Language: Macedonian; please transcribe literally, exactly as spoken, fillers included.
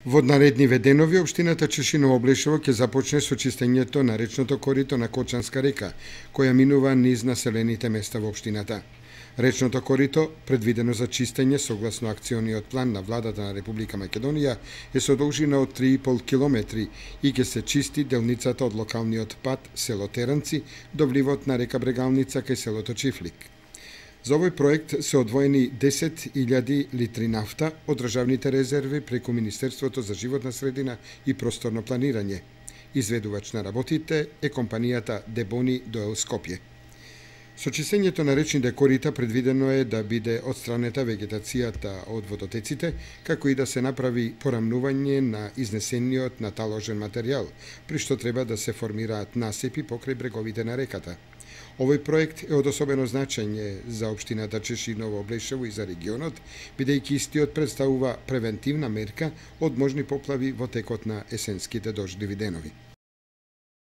Во наредниве денови општината Чешиново Облешево ќе започне со чистењето на речното корито на Кочанска река, која минува низ населените места во општината. Речното корито, предвидено за чистење согласно акциониот план на владата на Република Македонија, е со должина од три и пол километри и ќе се чисти делницата од локалниот пат село Теранци до вливот на река Брегалница кај селото Чифлик. За овој проект се одвоени десет илјади литри нафта од државните резерви преку Министерството за животна средина и просторно планирање. Изведувач на работите е компанијата Дебони до Скопје. Со чистењето на речните корита предвидено е да биде отстранета вегетацијата од водотеците, како и да се направи порамнување на изнесениот наталожен материјал, при што треба да се формираат насипи покрај бреговите на реката. Овој проект е од особено значење за општината Чешиново Облешево и за регионот, бидејќи истиот представува превентивна мерка од можни поплави во текот на есенските дождливи денови.